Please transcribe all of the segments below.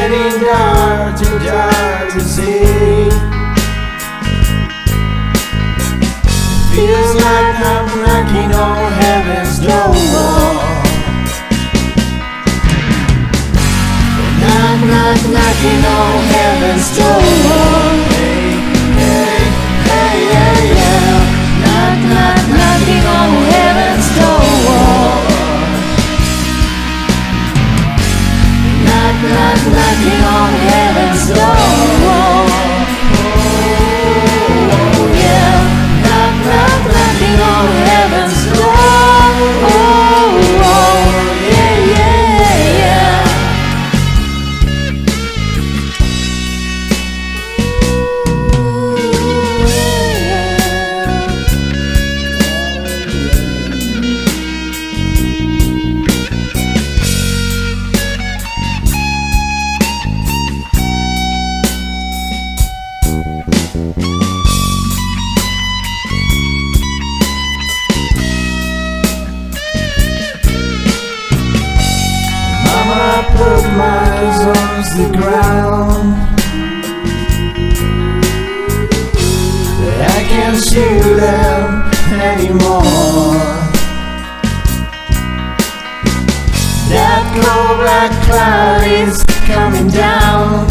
getting dark, too dark to see. Feels like I'm knocking on heaven's door. Knock, knock, knocking on heaven's door. Hey, hey, hey, yeah, yeah. Knock, knock, knocking on heaven's door. Knock, knock, knocking on heaven's door. Oh, yeah. Knock, knock, knocking on heaven's door. Oh, yeah, yeah, yeah. I put my eyes on the ground. I can't see them anymore. That cold black cloud is coming down.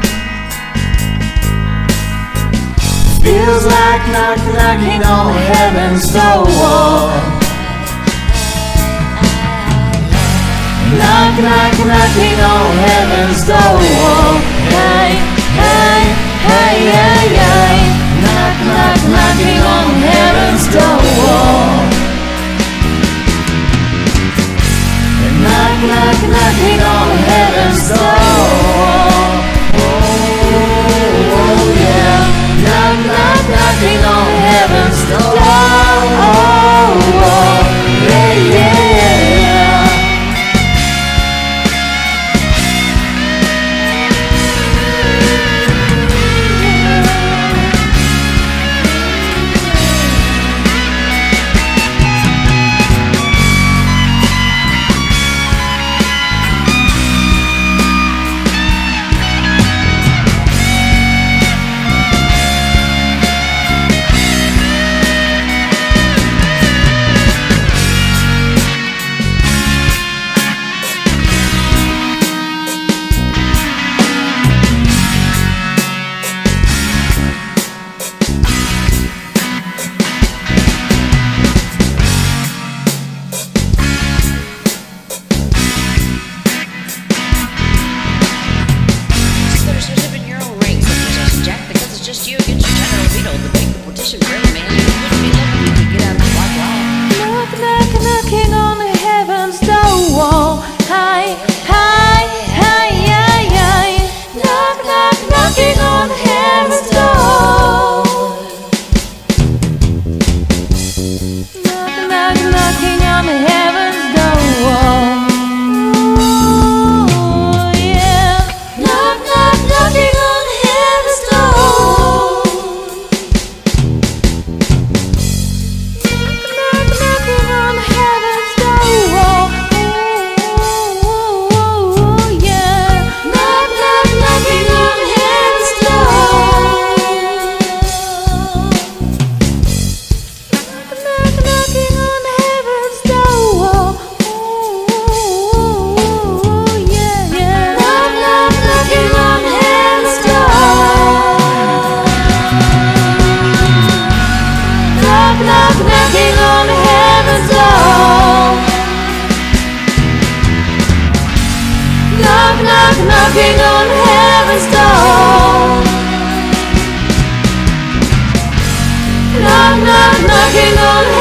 Feels like knocking on heaven's door. Knock, knock, knocking on heaven's door. Hey, hey, hey, hey, hey. Knock, knock, knocking on heaven's door. Knock, knock, knocking on heaven's door. Oh, yeah. Knock, knock, knocking on heaven's door. Oh, yeah, yeah. Knocking on heaven's door. Hi, hi, hi, yeah, yeah. Knock, knock, knocking on heaven's door. Knock, knock, knocking on heaven's door. Oh, yeah. Knock, knock, knocking on heaven's door. Knock, knocking on heaven's door. Oh, yeah. Knock, knock, knocking on heaven's door. Knock, knock, knocking on heaven's door. Oh, yeah, yeah. Knock, knock, knocking on heaven's door. Knock, knock, knocking on heaven's door. Knock, knock, knocking on heaven's door. Knock, knock, knocking on